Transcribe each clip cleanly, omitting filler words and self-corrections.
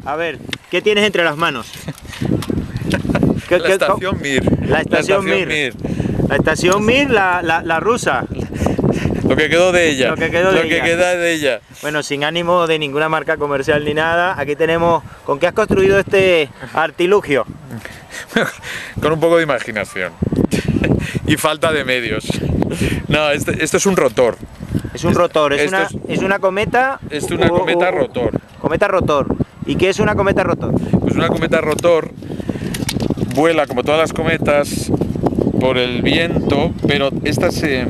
A ver, ¿qué tienes entre las manos? La estación Mir. La estación Mir. La estación Mir, la rusa. Lo que quedó de ella. Lo que quedó de ella. queda de ella. Bueno, sin ánimo de ninguna marca comercial ni nada, aquí tenemos... ¿Con qué has construido este artilugio? Con un poco de imaginación. Y falta de medios. No, esto es un rotor. Es un rotor, es una cometa... Es una cometa rotor. Cometa rotor. ¿Y qué es una cometa rotor? Pues una cometa rotor vuela como todas las cometas por el viento, pero esta se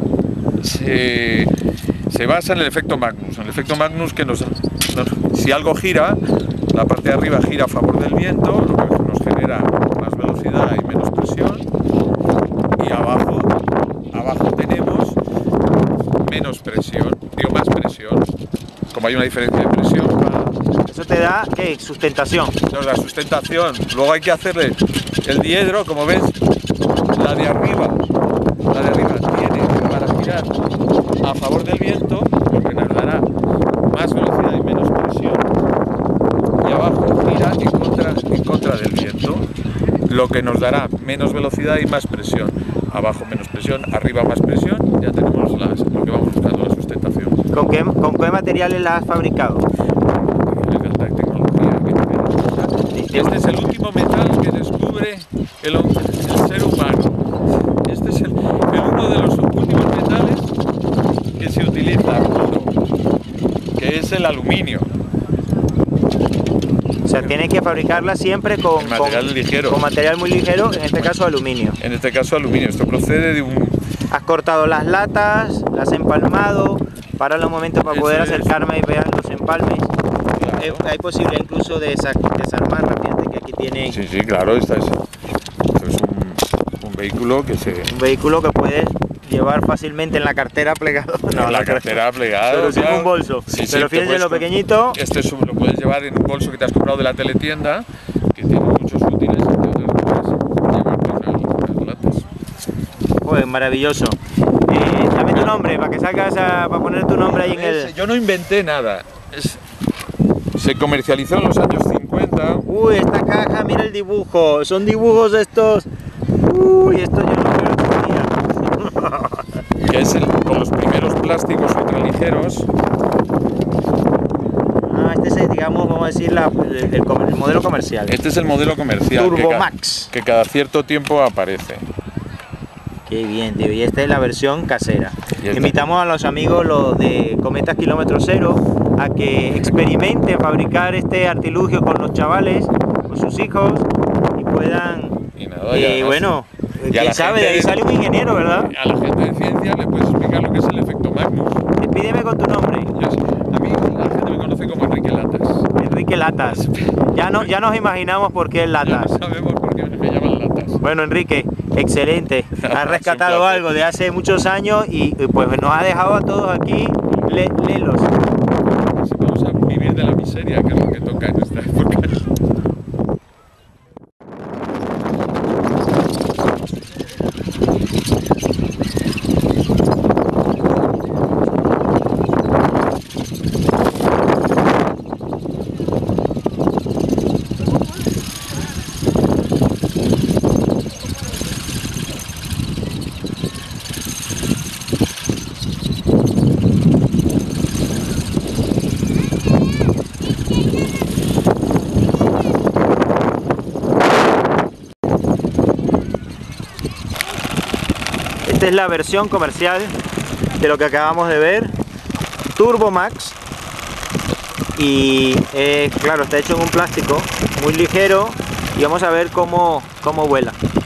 basa en el efecto Magnus. En el efecto Magnus que si algo gira, la parte de arriba gira a favor del viento, lo que nos genera más velocidad y menos presión, y abajo tenemos menos presión, más presión. Como hay una diferencia de presión, eso te da, ¿qué? Sustentación. Nos da sustentación. Luego hay que hacerle el diedro, como ves, la de arriba tiene para girar a favor del viento, porque nos dará más velocidad y menos presión, y abajo gira en contra del viento, lo que nos dará menos velocidad y más presión. Abajo menos presión, arriba más presión, ya tenemos lo que vamos buscando, la sustentación. ¿Con qué materiales la has fabricado? Este es el último metal que descubre el ser humano. Este es uno de los últimos metales que se utiliza, que es el aluminio. O sea, tienes que fabricarla siempre con material ligero. Con material muy ligero, en este caso aluminio. En este caso aluminio. Esto procede de un... Has cortado las latas, las has empalmado. Para un momento para poder acercarme y ver los empalmes. Claro. Hay posibilidad incluso de desarmar rápidamente, que aquí tiene... Sí, claro, esto es un vehículo que Un vehículo que puedes llevar fácilmente en la cartera plegado. No, en la cartera plegado. Pero sin un bolso. Sí, pero fíjense lo pequeñito. Este lo puedes llevar en un bolso que te has comprado de la teletienda, que tiene muchos útiles, entre otras cosas, llevar con las latas. Pues maravilloso. Dame tu nombre, para que salgas para poner tu nombre ahí en el... Yo no inventé nada. Se comercializó en los años 50. Uy, esta caja, mira el dibujo. Son dibujos estos... Uy, esto yo no creo que tenía. Que es con los primeros plásticos ultraligeros. Este es, digamos, vamos a decir, el modelo comercial. Este es el modelo comercial. Turbo Max. Que cada cierto tiempo aparece. Qué bien, tío. Y esta es la versión casera. Invitamos a los amigos, los de Cometas Kilómetro Cero, a que experimenten fabricar este artilugio con los chavales, con sus hijos, y puedan... Y bueno, quién sabe, de ahí sale un ingeniero, ¿verdad? A la gente de ciencia le puedes explicar lo que es el efecto Magnus. Despídeme con tu nombre. A mí la gente me conoce como Enrique Latas. Enrique Latas. Ya nos imaginamos por qué es Latas. Ya no sabemos por qué me llaman Latas. Bueno, Enrique, excelente. Has rescatado algo de hace muchos años y pues nos ha dejado a todos aquí lelos. Vamos a vivir de la miseria, que es lo que toca en esta época. Esta es la versión comercial de lo que acabamos de ver, Turbo Max, y claro, está hecho en un plástico muy ligero y vamos a ver cómo vuela.